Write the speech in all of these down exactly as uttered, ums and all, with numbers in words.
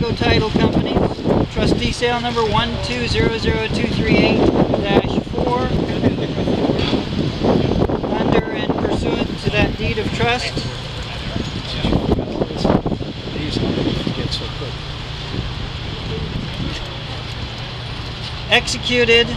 Chicago Title Company. Trustee sale number one two zero zero two three eight dash four. Under and pursuant to that deed of trust. Executed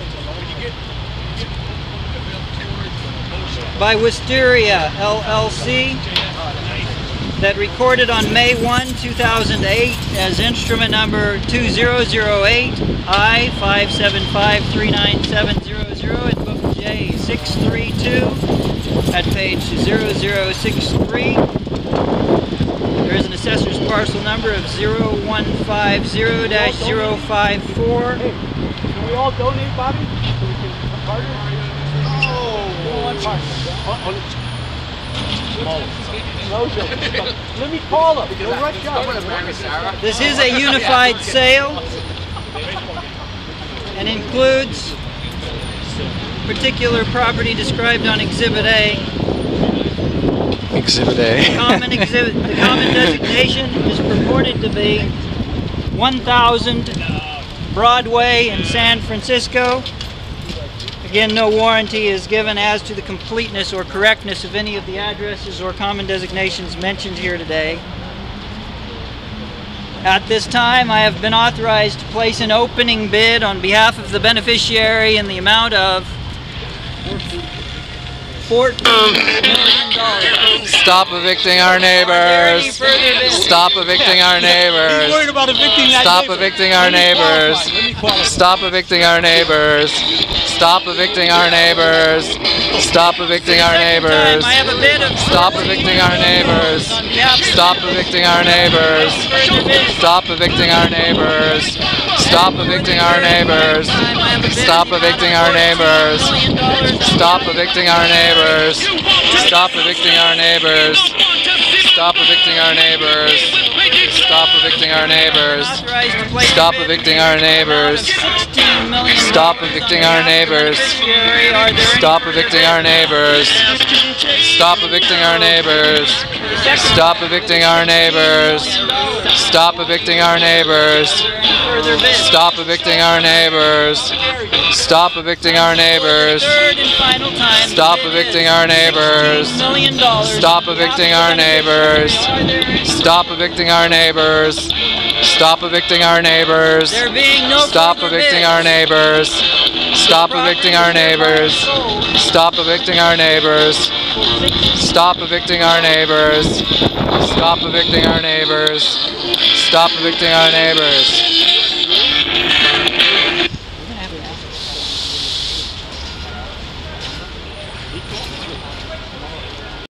by Wisteria L L C, that recorded on May first, two thousand eight as instrument number two zero zero eight I five seven five three nine seven zero zero in book J six three two at page zero zero six three. There is an assessor's parcel number of zero one five zero dash zero five four. Hey, can we all donate, Bobby? So we can partner? Oh, let me call him. He'll rush up. This is a unified sale and includes particular property described on Exhibit A. Exhibit A. The common, exhibit, the common designation is purported to be one thousand Broadway in San Francisco. Again, no warranty is given as to the completeness or correctness of any of the addresses or common designations mentioned here today. At this time, I have been authorized to place an opening bid on behalf of the beneficiary in the amount of fourteen million dollars. Stop evicting our neighbors. Stop evicting our neighbors. He's worried about evicting that Stop neighbor. evicting our neighbors. Stop evicting our neighbors. Stop evicting our neighbors. Stop evicting our neighbors. I have a bid of Stop evicting our neighbors. Stop evicting our neighbors. Stop evicting our neighbors. Stop evicting our neighbors. Stop evicting our neighbors. Stop evicting our neighbors. Stop evicting our neighbors. Stop evicting our neighbors. Stop evicting our neighbors. Stop evicting our neighbors. Stop evicting our neighbors. Stop evicting our neighbors. Stop evicting our neighbors. Stop evicting our neighbors. Stop evicting our neighbors. Stop evicting our neighbors. Stop evicting our neighbors. Third and final time. Stop evicting our neighbors. Million dollars. Stop evicting our neighbors. Stop evicting our neighbors. Stop evicting our neighbors. There being no Stop further evicting bids. our neighbors. Stop evicting our neighbors. Stop evicting our neighbors. Stop evicting our neighbors. Stop evicting our neighbors. Stop evicting our neighbors.